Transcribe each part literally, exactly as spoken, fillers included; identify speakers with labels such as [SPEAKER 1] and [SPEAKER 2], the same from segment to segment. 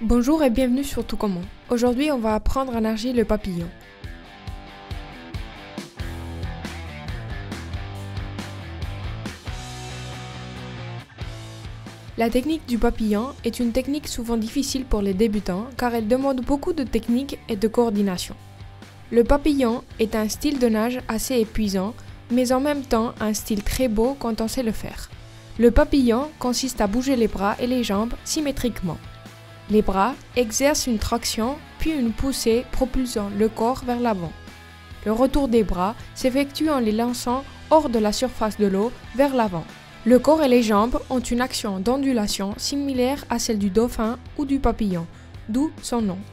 [SPEAKER 1] Bonjour et bienvenue sur Tout Comment. Aujourd'hui, on va apprendre à nager le papillon. La technique du papillon est une technique souvent difficile pour les débutants car elle demande beaucoup de technique et de coordination. Le papillon est un style de nage assez épuisant, mais en même temps un style très beau quand on sait le faire. Le papillon consiste à bouger les bras et les jambes symétriquement. Les bras exercent une traction puis une poussée propulsant le corps vers l'avant. Le retour des bras s'effectue en les lançant hors de la surface de l'eau vers l'avant. Le corps et les jambes ont une action d'ondulation similaire à celle du dauphin ou du papillon, d'où son nom.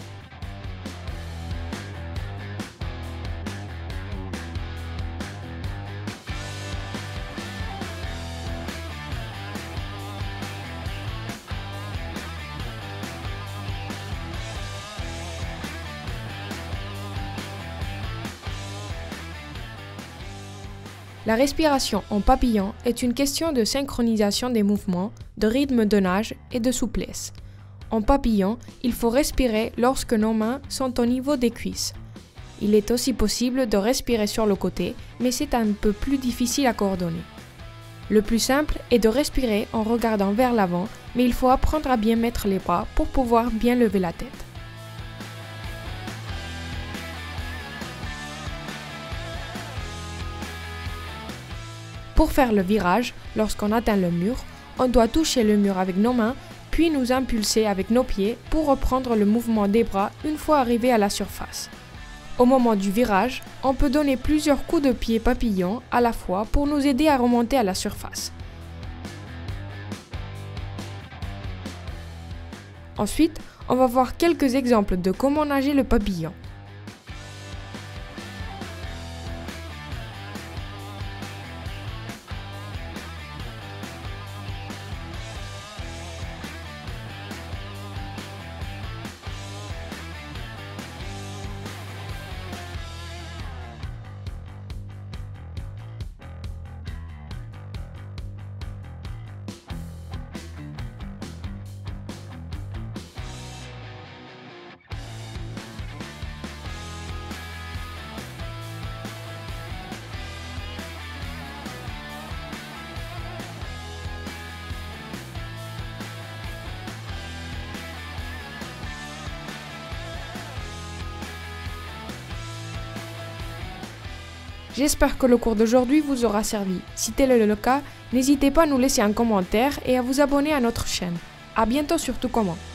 [SPEAKER 1] La respiration en papillon est une question de synchronisation des mouvements, de rythme de nage et de souplesse. En papillon, il faut respirer lorsque nos mains sont au niveau des cuisses. Il est aussi possible de respirer sur le côté, mais c'est un peu plus difficile à coordonner. Le plus simple est de respirer en regardant vers l'avant, mais il faut apprendre à bien mettre les bras pour pouvoir bien lever la tête. Pour faire le virage, lorsqu'on atteint le mur, on doit toucher le mur avec nos mains, puis nous impulser avec nos pieds pour reprendre le mouvement des bras une fois arrivé à la surface. Au moment du virage, on peut donner plusieurs coups de pied papillon à la fois pour nous aider à remonter à la surface. Ensuite, on va voir quelques exemples de comment nager le papillon. J'espère que le cours d'aujourd'hui vous aura servi. Si tel est le cas, n'hésitez pas à nous laisser un commentaire et à vous abonner à notre chaîne. À bientôt sur Tout Comment.